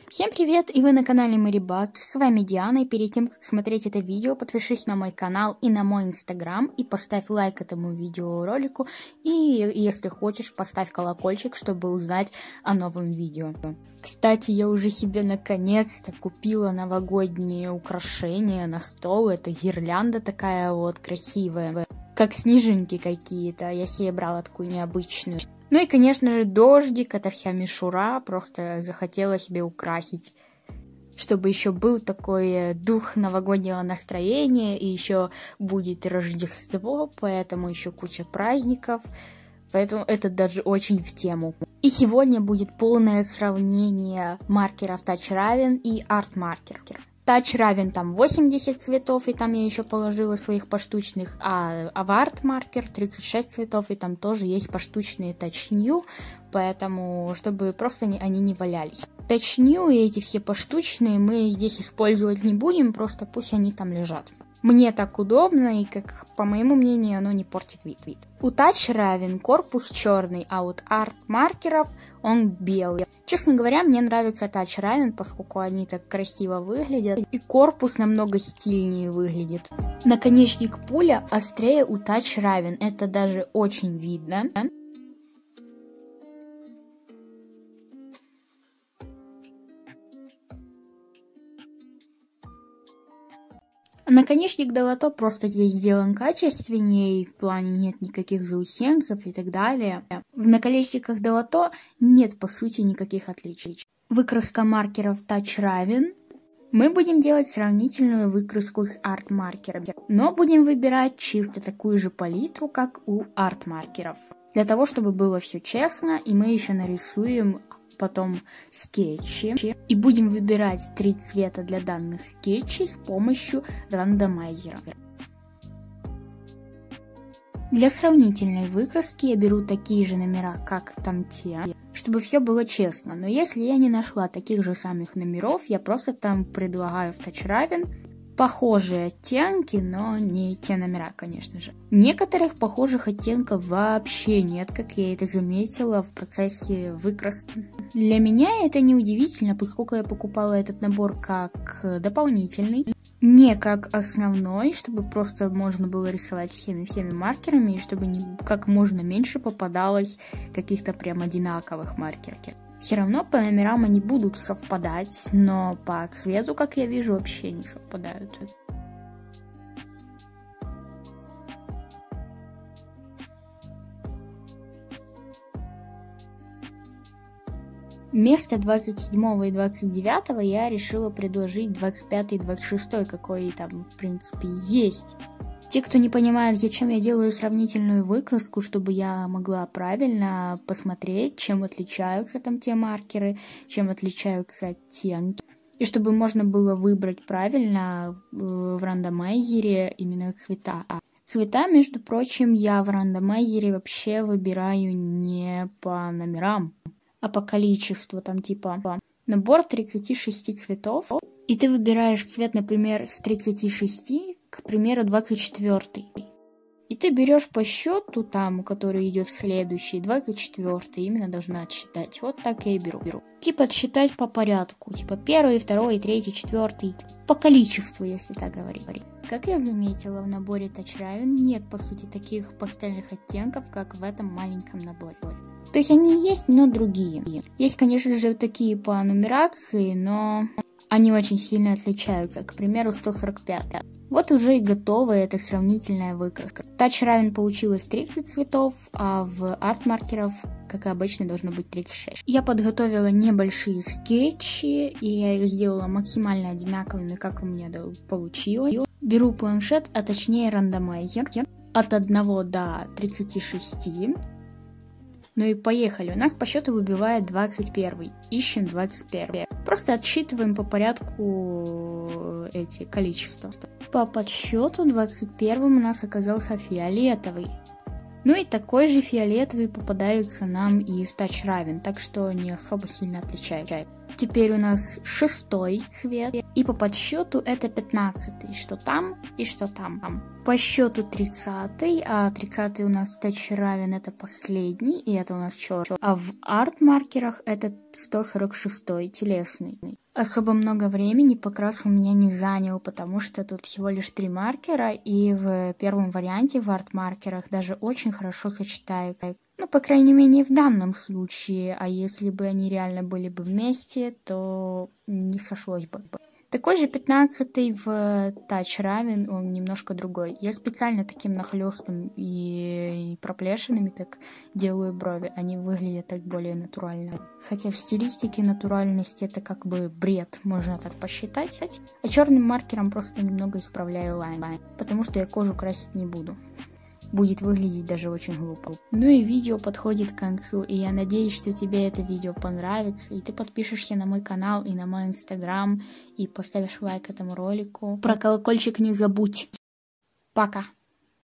Всем привет, и вы на канале Марибат, с вами Диана, и перед тем, как смотреть это видео, подпишись на мой канал и на мой инстаграм, и поставь лайк этому видеоролику, и если хочешь, поставь колокольчик, чтобы узнать о новом видео. Кстати, я уже себе наконец-то купила новогодние украшения на стол, это гирлянда такая вот красивая, как снежинки какие-то, я себе брала такую необычную. Ну и, конечно же, дождик, это вся мишура, просто захотела себе украсить, чтобы еще был такой дух новогоднего настроения, и еще будет Рождество, поэтому еще куча праздников, поэтому это даже очень в тему. И сегодня будет полное сравнение маркеров Touch Raven и Art Marker. Touch Raven там 80 цветов, и там я еще положила своих поштучных, а в Art Marker 36 цветов, и там тоже есть поштучные Touch New, поэтому, чтобы просто они не валялись. Touch New и эти все поштучные мы здесь использовать не будем, просто пусть они там лежат. Мне так удобно, и, как по моему мнению, оно не портит вид. У Touch Raven корпус черный, а вот Art маркеров он белый. Честно говоря, мне нравится Touch Raven, поскольку они так красиво выглядят, и корпус намного стильнее выглядит. Наконечник пуля острее у Touch Raven, это даже очень видно. Наконечник долото просто здесь сделан качественнее, в плане нет никаких заусенцев и так далее. В наконечниках долото нет, по сути, никаких отличий. Выкраска маркеров Touch Raven. Мы будем делать сравнительную выкраску с Art маркерами, но будем выбирать чисто такую же палитру, как у Art маркеров. Для того, чтобы было все честно, и мы еще нарисуем потом скетчи, и будем выбирать 3 цвета для данных скетчей с помощью рандомайзера. Для сравнительной выкраски я беру такие же номера, как там те, чтобы все было честно, но если я не нашла таких же самых номеров, я просто там предлагаю в Touch Raven похожие оттенки, но не те номера, конечно же. Некоторых похожих оттенков вообще нет, как я это заметила в процессе выкраски. Для меня это не удивительно, поскольку я покупала этот набор как дополнительный, не как основной, чтобы просто можно было рисовать всеми маркерами, и чтобы как можно меньше попадалось каких-то прям одинаковых маркеров. Все равно по номерам они будут совпадать, но по цвету, как я вижу, вообще не совпадают. Вместо 27 и 29 я решила предложить 25 и 26, какой там в принципе есть. Те, кто не понимает, зачем я делаю сравнительную выкраску, чтобы я могла правильно посмотреть, чем отличаются там те маркеры, чем отличаются оттенки, и чтобы можно было выбрать правильно в рандомайзере именно цвета. Цвета, между прочим, я в рандомайзере вообще выбираю не по номерам, а по количеству, там типа набор 36 цветов, и ты выбираешь цвет, например, с 36, к примеру, 24. И ты берешь по счету там, который идет следующий, 24, именно должна отсчитать. Вот так я и беру. Типа отсчитать по порядку, типа 1, 2, 3, 4, по количеству, если так говорить. Как я заметила, в наборе Touch Raven нет, по сути, таких пастельных оттенков, как в этом маленьком наборе. То есть они есть, но другие. Есть, конечно же, такие по нумерации, но они очень сильно отличаются. К примеру, 145. Вот уже и готова эта сравнительная выкраска. Touch Raven получилось 30 цветов, а в Art маркеров, как и обычно, должно быть 36. Я подготовила небольшие скетчи, и я их сделала максимально одинаковыми, как у меня получилось. Беру планшет, а точнее рандомайзер, от 1 до 36. Ну и поехали. У нас по счету выбивает 21. Ищем 21. Просто отсчитываем по порядку эти количества. По подсчету 21 у нас оказался фиолетовый. Ну и такой же фиолетовый попадается нам и в Touch Raven, так что не особо сильно отличается. Теперь у нас 6 цвет, и по подсчету это 15, что там и что там. по счету 30-й, а 30-й у нас Touch равен это последний, и это у нас черный. А в арт-маркерах это 146-й, телесный. Особо много времени покрас у меня не занял, потому что тут всего лишь 3 маркера, и в первом варианте в арт-маркерах даже очень хорошо сочетаются. Ну, по крайней мере, в данном случае, а если бы они реально были бы вместе, то не сошлось бы. Такой же 15-й в Touch равен, он немножко другой. Я специально таким нахлёстом и проплешинами так делаю брови, они выглядят так более натурально. Хотя в стилистике натуральность это как бы бред, можно так посчитать. А черным маркером просто немного исправляю лайн, потому что я кожу красить не буду. Будет выглядеть даже очень глупо. Ну и видео подходит к концу, и я надеюсь, что тебе это видео понравится, и ты подпишешься на мой канал и на мой инстаграм, и поставишь лайк этому ролику. Про колокольчик не забудь. Пока!